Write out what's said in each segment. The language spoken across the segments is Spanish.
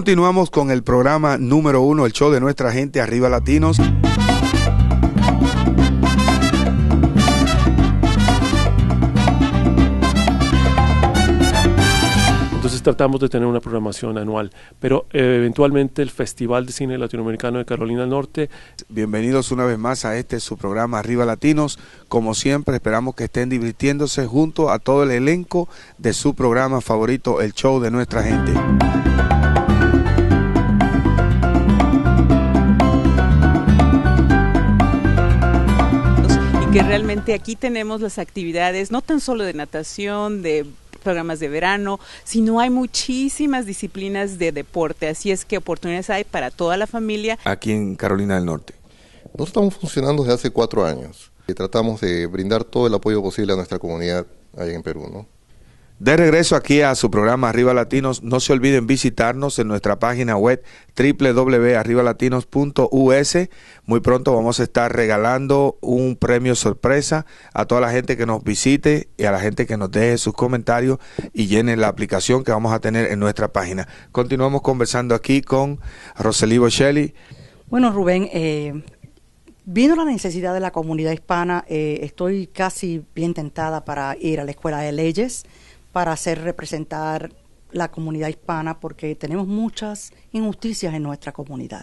Continuamos con el programa número 1, el show de nuestra gente, Arriba Latinos. Entonces tratamos de tener una programación anual, pero eventualmente el Festival de Cine Latinoamericano de Carolina del Norte. Bienvenidos una vez más a su programa Arriba Latinos. Como siempre, esperamos que estén divirtiéndose junto a todo el elenco de su programa favorito, el show de nuestra gente. Y que realmente aquí tenemos las actividades, no tan solo de natación, de programas de verano, sino hay muchísimas disciplinas de deporte, así es que oportunidades hay para toda la familia. Aquí en Carolina del Norte. Nosotros estamos funcionando desde hace 4 años y tratamos de brindar todo el apoyo posible a nuestra comunidad allá en Perú, ¿no? De regreso aquí a su programa Arriba Latinos, no se olviden visitarnos en nuestra página web www.arribalatinos.us. Muy pronto vamos a estar regalando un premio sorpresa a toda la gente que nos visite y a la gente que nos deje sus comentarios y llene la aplicación que vamos a tener en nuestra página. Continuamos conversando aquí con Rosely Bocelli. Bueno, Rubén, viendo la necesidad de la comunidad hispana, estoy casi bien tentada para ir a la Escuela de Leyes para hacer representar la comunidad hispana, porque tenemos muchas injusticias en nuestra comunidad.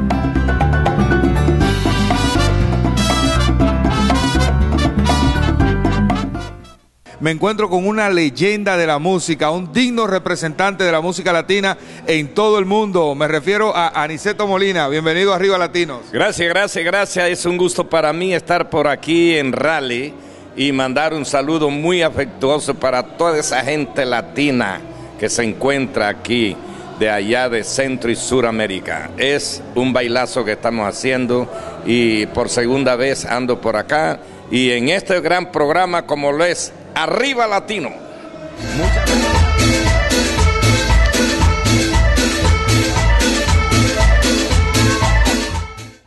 Me encuentro con una leyenda de la música, un digno representante de la música latina en todo el mundo. Me refiero a Aniceto Molina. Bienvenido a Arriba Latinos. Gracias, gracias, gracias. Es un gusto para mí estar por aquí en Raleigh y mandar un saludo muy afectuoso para toda esa gente latina que se encuentra aquí, de allá de Centro y Suramérica. Es un bailazo que estamos haciendo y por segunda vez ando por acá y en este gran programa como lo es Arriba Latino. Muchas gracias.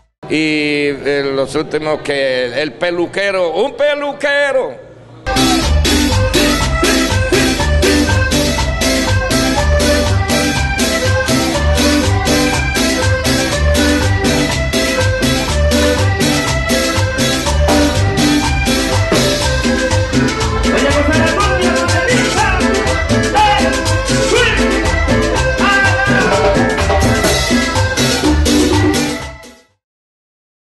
Y los últimos que el peluquero, un peluquero.